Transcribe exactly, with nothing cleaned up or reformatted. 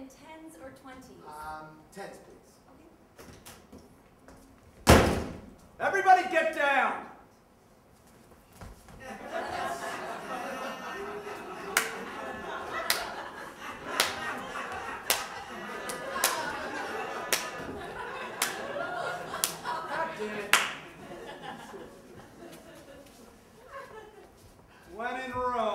in tens or twenties? Um, tens, please. Okay. Everybody get down! God damn it. When in Rome.